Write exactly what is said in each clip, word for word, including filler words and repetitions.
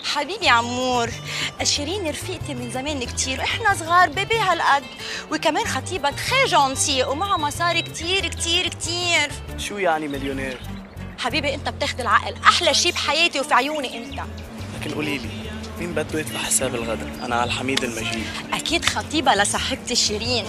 حبيبي عمور، شيرين رفيقتي من زمان كتير واحنا صغار بيبي هالقد، وكمان خطيبة تخي جونتي ومعها مصاري كتير كتير كتير. شو يعني مليونير؟ حبيبي انت بتاخد العقل، احلى شي بحياتي وفي عيوني انت. لكن قولي لي مين بده يدفع حساب الغداء؟ انا على الحميد المجيد. اكيد خطيبة لصاحبتي شيرين.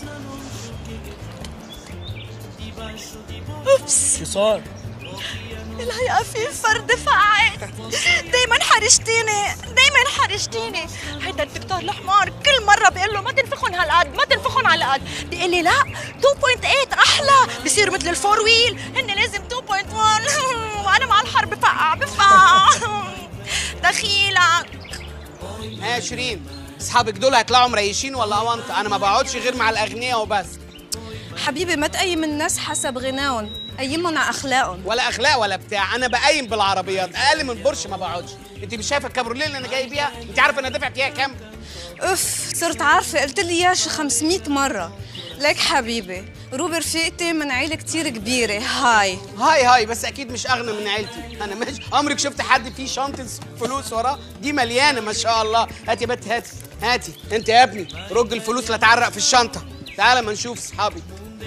اوبس شو صار؟ الهيئة في فرد فقعت. دايما حرجتيني، دايما حرجتيني. هيدا الدكتور الحمار كل مرة بقول له ما تنفخن هالقد، ما تنفخن على القد، بيقول لي لا اثنين فاصلة ثمانية أحلى، بصيروا مثل الفور ويل، هن لازم اثنين فاصلة واحد. وأنا مع الحر بفقع بفقع. دخيلك. يا شيرين، أصحابك دول هيطلعوا مريشين ولا أونطة؟ أنا ما بقعدش غير مع الأغنياء وبس. حبيبي ما تقيم الناس حسب غناهم، قيمهم على اخلاقهم. ولا اخلاق ولا بتاع، انا بقيم بالعربيات، اقل من بورش ما بقعدش. انت مش شايفه الكابروليه اللي انا جاي بيها؟ انت عارفه انا دافع فيها كام؟ اف صرت عارفه، قلت لي اياها شي خمسمية مره. ليك حبيبي، روبي رفيقتي من عيله كتير كبيره. هاي هاي هاي بس اكيد مش اغنى من عيلتي. انا مش عمرك شفت حد فيه شنطه فلوس وراه؟ دي مليانه ما شاء الله. هاتي يا بنت، هاتي هاتي انت يا ابني، رج الفلوس لا تعرق في الشنطه. تعالى ما نشوف اصحابي.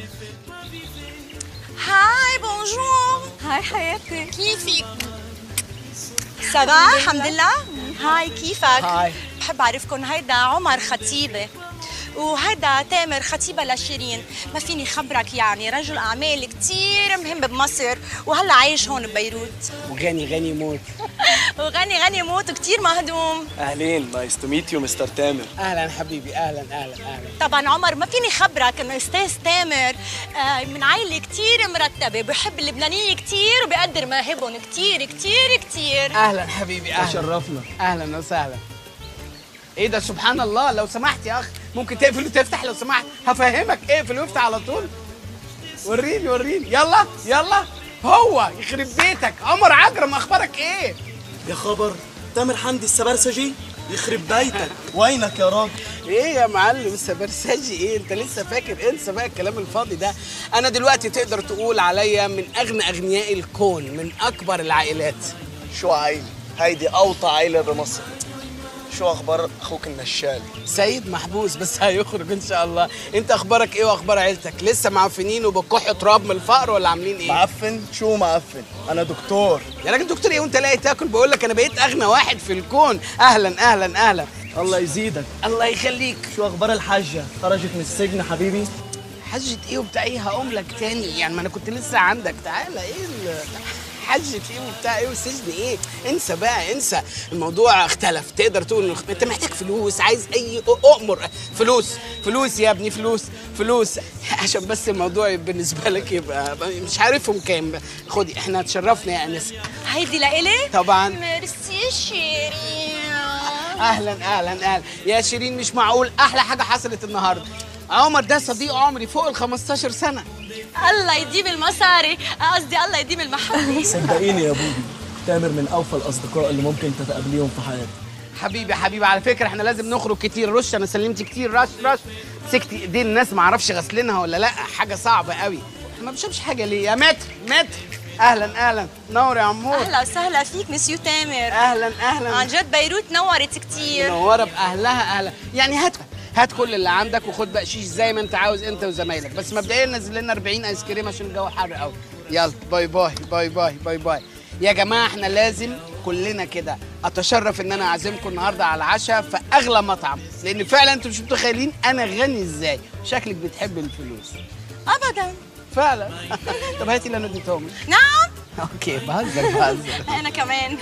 هاي بونجور. هاي حياتي، كيفك؟ سبا الحمد لله. هاي كيفك؟ هاي. بحب اعرفكم، هيدا عمر خطيبه وهيدا تامر خطيبة لشيرين. ما فيني خبرك يعني رجل اعمال كثير مهم بمصر وهلا عايش هون ببيروت. وغني غني موت. وغني غني موت وكثير مهضوم. اهلين، نايس تو ميت يو مستر تامر. اهلا حبيبي، اهلا اهلا اهلا. طبعا عمر ما فيني خبرك انه استاذ تامر آه من عائله كثير مرتبه، بحب اللبنانيه كثير وبقدر مواهبهم كثير كثير كثير. اهلا حبيبي، اهلا. تشرفنا. اهلا وسهلا. ايه ده سبحان الله، لو سمحت يا اخ ممكن تقفل وتفتح لو سمحت؟ هفهمك، اقفل وافتح على طول. وريني وريني، يلا يلا. هو يخرب بيتك عمر عجرم، اخبارك ايه؟ يا خبر، تامر حمدي السبرسجي يخرب بيتك. وينك يا راجل؟ ايه يا معلم السبرسجي ايه؟ انت لسه فاكر؟ انسى بقى الكلام الفاضي ده. انا دلوقتي تقدر تقول عليا من اغنى اغنياء الكون، من اكبر العائلات. شو عيلة؟ هيدي اوطى عيلة بمصر. شو اخبار اخوك النشال؟ سيد محبوس بس هيخرج ان شاء الله. انت اخبارك ايه واخبار عيلتك؟ لسه معفنين وبتكحوا تراب من الفقر ولا عاملين ايه؟ معفن؟ شو معفن؟ انا دكتور. يا راجل دكتور ايه وانت لاقي تاكل؟ بقول لك انا بقيت اغنى واحد في الكون. اهلا اهلا اهلا. الله يزيدك. الله يخليك. شو اخبار الحاجة؟ خرجت من السجن حبيبي؟ حجة ايه وبتاع ايه؟ هقوم لك تاني يعني، ما انا كنت لسه عندك. تعالى ايه ال... حجة ايه وبتاع ايه والسجن ايه؟ انسى بقى، انسى. الموضوع اختلف. تقدر تقول انت محتاج فلوس، عايز اي اؤمر. فلوس فلوس يا ابني، فلوس فلوس عشان بس الموضوع بالنسبه لك يبقى مش عارفهم كام. خدي، احنا اتشرفنا يا انسه. هيدي لإلي؟ طبعا. ميرسي شيرين. اهلا اهلا اهلا يا شيرين. مش معقول، احلى حاجه حصلت النهارده. عمر ده صديق عمري فوق ال خمستاشر سنه. الله يديم المصاري، قصدي الله يديم المحبة. صدقيني يا بودي، تامر من اوفى الاصدقاء اللي ممكن تتقابليهم في حياتك. حبيبي حبيبي، على فكره احنا لازم نخرج كتير. رش انا سلمت كتير. رش رش مسكت ايدين الناس ما اعرفش غسلينها ولا لا، حاجه صعبه قوي. احنا ما بنشوفش حاجه ليه يا متر متر. اهلا اهلا، نور يا عمور. اهلا وسهلا فيك مسيو تامر. اهلا اهلا. عن جد بيروت نورت كتير. منوره باهلها. اهلا يعني. هات هات كل اللي عندك وخد بقشيش زي ما انت عاوز انت وزمايلك، بس مبدئيا نزل لنا أربعين ايس كريم عشان الجو حر قوي. يلا باي باي باي باي باي باي. يا جماعه احنا لازم كلنا كده. اتشرف ان انا اعزمكم النهارده على العشاء في اغلى مطعم، لان فعلا انتوا مش متخيلين انا غني ازاي. شكلك بتحب الفلوس. ابدا. فعلا. طب هاتي اللي انا اديتهم. نعم. اوكي بهزر بهزر. انا كمان.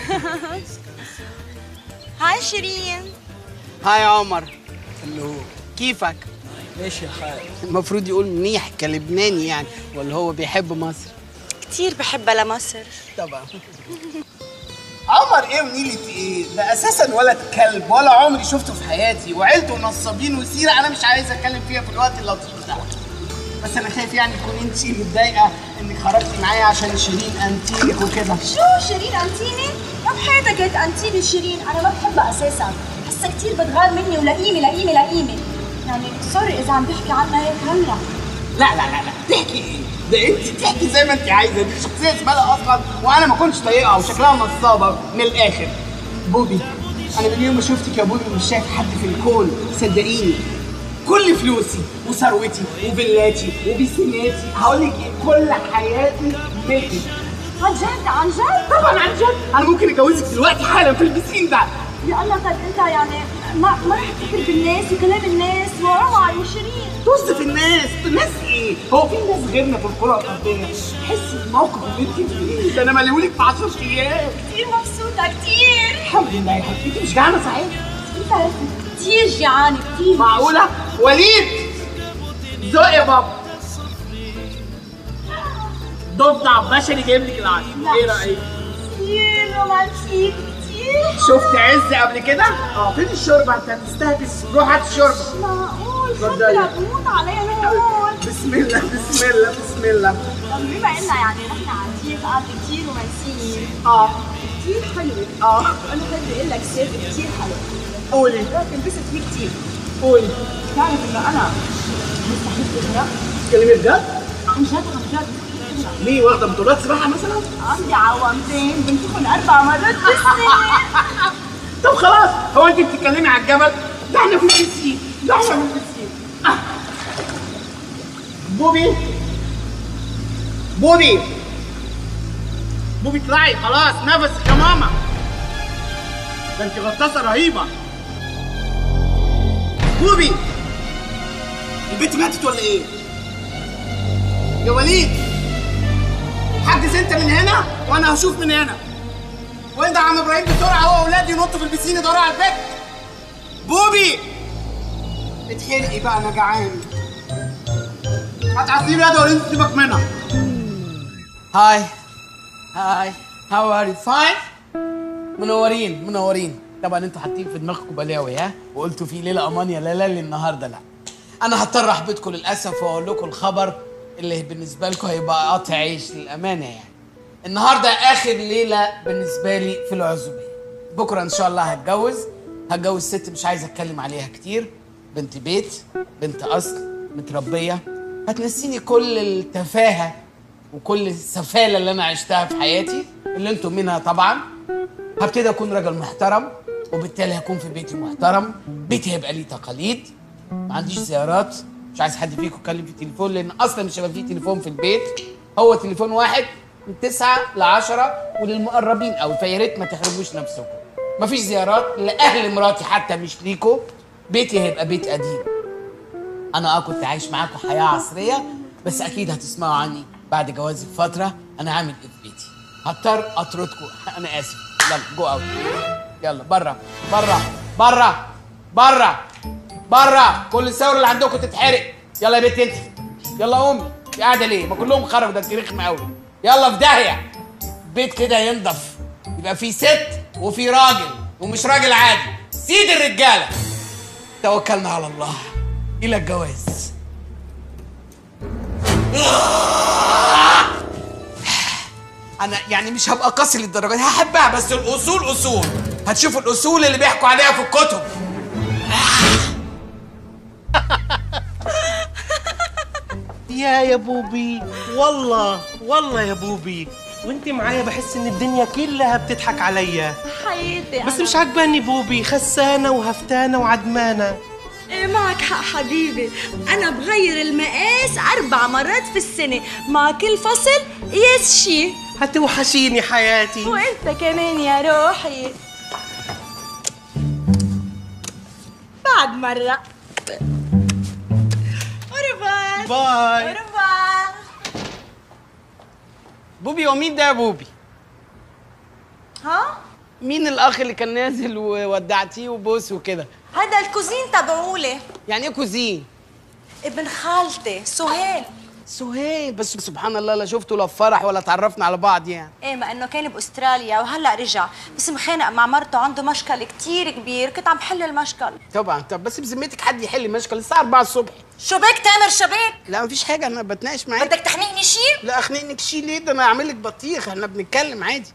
هاي شيرين. هاي عمر. اللي هو كيفك؟ ماشي يا حال. المفروض يقول منيح كلبناني يعني، ولا هو بيحب مصر؟ كتير بحبها لمصر. طبعا. عمر ايه ونيلة ايه؟ ده اساسا ولد كلب، ولا عمري شفته في حياتي، وعيلته نصابين وسيره انا مش عايز اتكلم فيها في الوقت اللطيف ده. بس انا خايف يعني تكون انت متضايقه انك خرجتي معايا عشان شيرين انتينك وكده. شو شيرين انتيني؟ ما بحياتك قلت انتيني شيرين، انا ما بحبها اساسا، بحسها كثير بتغار مني ولئيمه لئيمه لئيمه، يعني سوري اذا عم بحكي عنها هيك هلا. لا لا لا لا، تحكي ايه؟ ده انت تحكي زي ما انت عايزه، دي شخصيه زباله اصلا وانا ما كنتش طايقها وشكلها نصابه من الاخر. بوبي انا من يوم ما شفتك يا بوبي مش شايف حد في الكون، صدقيني. كل فلوسي وثروتي وفيلاتي وبيسيناتي، هقول لك ايه، كل حياتي ملكي. عن جد عن جد؟ طبعا عن جد، انا ممكن اتجوزك دلوقتي حالا في البسين ده. يا الله، طب انت يعني ما ما رح تفكر بالناس وكلام الناس وروعة وشيرين؟ طز في الناس، الناس ايه؟ هو في ناس غيرنا في الكرة الأرضية؟ حسي الموقف اللي انت فيه ده، انا مليولك في عشر ايام. كتير مبسوطة كتير. الحمد لله يا حبيبتي، انت مش جعانة صحيح؟ انت كتير جيعانة كتير. معقولة؟ وليد زق يا بابا. ضفدع بشري جايب لك العشاء، ايه رأيك؟ كتير رومانسيك كتير. شفت عز قبل كده؟ اه فين الشوربة؟ انت هتستهبس، روح هات الشوربة. معقول اتفضلي. شكلها بموت عليها هون. بسم الله بسم الله بسم الله. طب بما إننا يعني نحن قاعدين قعدة كتير رومانسية اه كتير حلوة، اه أنا بحب أقول لك سر كتير حلو، قولي راح تنبسط فيه كتير. قولي. بتعرف إنه أنا مستحيل تغرق؟ تتكلمي بجد؟ عن جد عن جد. ليه واخدة بطولات سباحة مثلا؟ عندي عوامتين بنتكم أربع مرات بالسنة. طب خلاص، هو انت بتتكلمي على الجبل؟ ده احنا في البسين، ده احنا في البسين. آه. بوبي بوبي بوبي اطلعي خلاص، نفسك يا ماما، ده انت غطاسة رهيبة. بوبي البنت ماتت ولا ايه؟ يا وليد حجز انت من هنا وانا هشوف من هنا، وانت يا عم ابراهيم بسرعه هو واولادي ينطوا في البسين يدوروا على البيت. بوبي اتحرقي بقى، انا جعان. هتعصير يد ولا انت سيبك منها؟ هاي هاي هاو ار يو فاين؟ منورين منورين. طبعا انتوا حاطين في دماغكم بلاوي ها، وقلتوا في ليله امان يا لا النهارده لا. انا هضطر احبطكم للاسف واقول لكم الخبر اللي بالنسبه لكم هيبقى قطع عيش للامانه. يعني النهارده اخر ليله بالنسبه لي في العزوبيه. بكره ان شاء الله هتجوز هتجوز ست مش عايز اتكلم عليها كتير، بنت بيت، بنت اصل، متربيه، هتنسيني كل التفاهه وكل السفاله اللي انا عشتها في حياتي اللي انتم منها طبعا. هبتدي اكون راجل محترم، وبالتالي هكون في بيتي محترم، بيتي هيبقى ليه تقاليد، ما عنديش زيارات، مش عايز حد فيكم يتكلم في التليفون لان اصلا مش هيبقى فيه تليفون في البيت، هو تليفون واحد من تسعة لعشرة وللمقربين قوي، فيا ريت ما تحرجوش نفسكم. مفيش زيارات لاهل مراتي حتى مش ليكوا، بيتي هيبقى بيت قديم. انا اه كنت عايش معاكم حياه عصريه، بس اكيد هتسمعوا عني بعد جوازي بفتره انا عامل ايه في بيتي. هضطر اطردكم، انا اسف. يلا جو اوت، يلا بره بره بره بره بره، كل الصور اللي عندكم تتحرق. يلا يا بنت انت، يلا قومي، انت قاعده ليه؟ ما كلهم خرجوا، ده انت رخمه قوي. يلا في داهيه. البيت كده ينضف، يبقى في ست وفي راجل، ومش راجل عادي، سيد الرجاله. توكلنا على الله، الى الجواز. انا يعني مش هبقى قاسي للدرجه دي، هحبها بس الاصول اصول، هتشوفوا الاصول اللي بيحكوا عليها في الكتب. يا يا بوبي، والله والله يا بوبي، وانت معايا بحس ان الدنيا كلها بتضحك عليا. حياتي بس مش عجباني بوبي، خسانه وهفتانه وعدمانه. ايه معك حق حبيبي، انا بغير المقاس اربع مرات في السنه، مع كل فصل قياس شي. هتوحشيني حياتي. وانت كمان يا روحي. بعد مره. أورفوار. باي. أورفوار. بوبي ومين ده يا بوبي؟ ها؟ مين الاخ اللي كان نازل وودعتيه وبوس وكده؟ هذا الكوزين تبعولي، يعني ايه كوزين؟ ابن خالتي سهيل. سهيل؟ بس سبحان الله لا شفته لا في فرح ولا تعرفنا على بعض يعني. ايه، ما انه كان باستراليا وهلا رجع، بس مخانق مع مرته، عنده مشكل كتير كبير، كنت عم بحل المشكل. طبعا. طب بس بذمتك حد يحل مشكل الساعه أربعة الصبح؟ شو بك تامر، شو بك؟ لا مفيش حاجه، انا بتناقش معاك. بدك تحنقني شي؟ لا اخنقنك شي ليه؟ ده انا هعمل لك بطيخ، احنا بنتكلم عادي.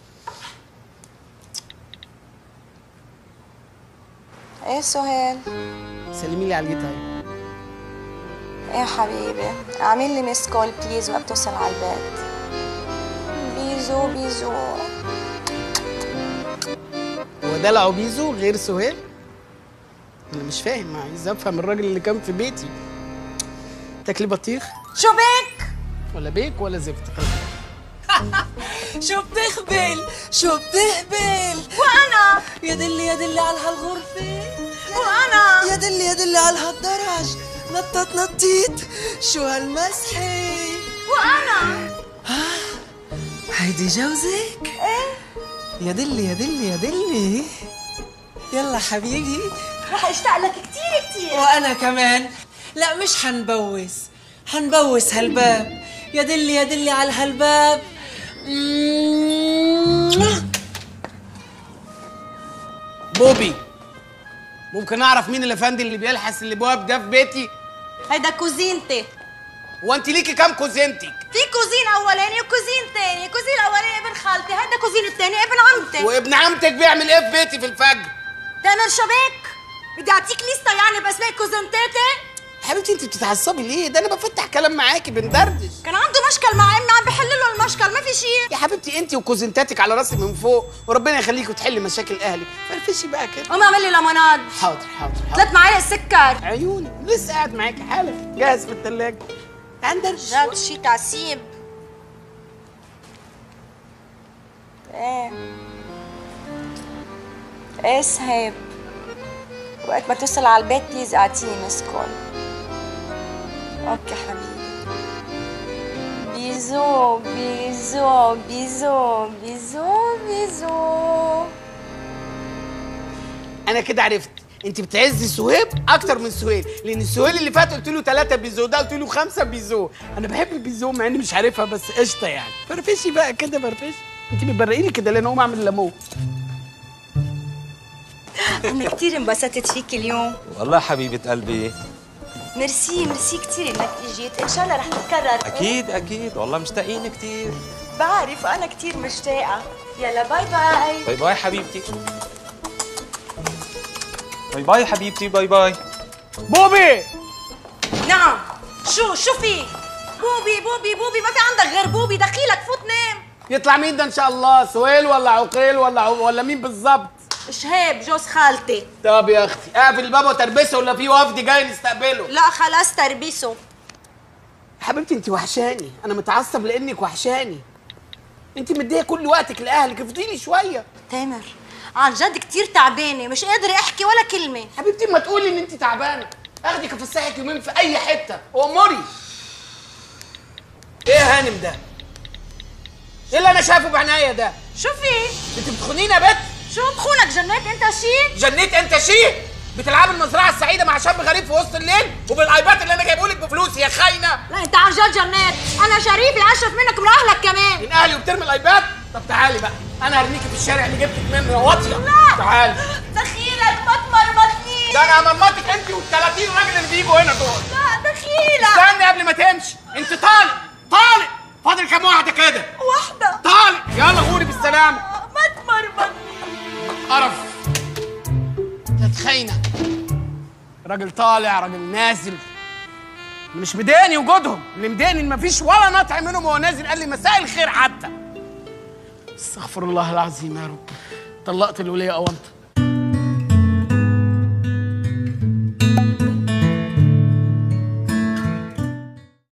ايه سهيل؟ سلمي لي على الجيتار. ايه حبيبي، اعمل لي ميس كول بليز وقت توصل على البيت. بيزو بيزو. هو دلعوا بيزو غير سهيل؟ انا مش فاهم، عايز افهم الراجل اللي كان في بيتي. تاكلي بطيخ شو بك؟ ولا بيك ولا زفت؟ شو بتخبل شو بتهبل وانا يا دلي يا دلي على هالغرفة وانا يا دلي يا دلي على هالدرج نطت نطيت شو هالمسحة وانا هيدي جوزك؟ ايه يا دلي يا دلي يا دلي يلا حبيبي رح اشتاق لك كتير كتير. وانا كمان. لا مش حنبوس، حنبوس هالباب. يا دلي يا دلي على هالباب. بوبي، ممكن اعرف مين الافندي اللي بيلحس الابواب ده في بيتي؟ هيدا كوزينتي. هو انت ليكي كام كوزينتك؟ في كوزين اولاني وكوزين ثاني، كوزين الاولاني ابن خالتي، هيدا كوزين الثاني ابن عمتي. وابن عمتك بيعمل ايه في بيتي في الفجر؟ تامر شو بك؟ بدي اعطيك ليسته يعني باسماء كوزنتاتي؟ حبيبتي انت بتتعصبي ليه؟ ده انا بفتح كلام معاكي بندردش. كان عنده مشكل مع امي عم بحل له المشكل، ما في شيء. يا حبيبتي انت وكوزنتاتك على راسي من فوق، وربنا يخليكي وتحلي مشاكل اهلك. فرفشي بقى كده. قوم اعمل لي ليموناد. حاضر حاضر حاضر. ثلاث معالق سكر. عيوني لسه قاعد معاكي حالا، جاهز في الثلاجه. عندك جاب شي تعسيب. ايه ايه سهيب، وقت ما توصل على البيت بليز اعطيني مس كول. اوكي حبيبي. بيزو بيزو بيزو بيزو بيزو. انا كده عرفت انت بتعزي سهيب اكتر من سهيل، لان السهيل اللي فات قلت له ثلاثة بيزو، ده قلت له خمسة بيزو. انا بحب البيزو مع اني مش عارفها، بس قشطه يعني. فرفشي بقى كده فرفشي. انت بتبرقيني كده لان اقوم اعمل ليمون. انا كثير انبسطت فيك اليوم. والله حبيبة قلبي. ميرسي ميرسي كثير انك اجيت، ان شاء الله رح تتكرر. اكيد اكيد والله مشتاقين كثير. بعرف وانا كثير مشتاقه. يلا باي باي. باي باي حبيبتي. باي باي حبيبتي. باي باي. بوبي. نعم. شو شو في؟ بوبي بوبي بوبي، ما في عندك غير بوبي، دخيلك فوت نام. يطلع مين ده ان شاء الله؟ سهيل ولا عقيل ولا عو... ولا مين بالظبط؟ شهاب جوز خالتي. طب يا اختي اقفل الباب وتربسه، ولا في وفد جاي نستقبله؟ لا خلاص تربيسه. حبيبتي انت وحشاني، انا متعصب لانك وحشاني. انت مديه كل وقتك لاهلك، افضلي شويه. تامر عن جد كتير تعبانه، مش قادره احكي ولا كلمه. حبيبتي ما تقولي ان انت تعبانه، اخدك افسحك يومين في اي حته وامري. ايه يا هانم ده؟ ايه اللي انا شايفه بعناية ده؟ شو في؟ انت بتخونيني يا بت؟ شو بخونك؟ جنيت انت شي؟ جنيت انت شي؟ بتلعب المزرعه السعيده مع شاب غريب في وسط الليل وبالايباد اللي انا جايبه لك بفلوسي يا خاينه. لا انت عن جد جنيت، انا شريف الاشرف منك ومن اهلك كمان. من اهلي وبترمي الايباد؟ طب تعالي بقى، انا هرميكي في الشارع اللي جبتك منه واطيه. لا تعالي. دخيلك ما تمرمطنيش. ده انا همرمطك انت والثلاثين راجل اللي بيجوا هنا دول. لا دخيلك. استني قبل ما تمشي، انت طالق طالق. فاضل كام واحده كده؟ واحده. طالق. يلا غوري بالسلامه. ما تمرمطنيش. قرف. تتخينه. راجل طالع راجل نازل. مش مضايقني وجودهم، اللي مضايقني ان مفيش ولا نطع منهم وهو نازل قال لي مساء الخير حتى. استغفر الله العظيم يا رب. طلقت الوليه اونطه.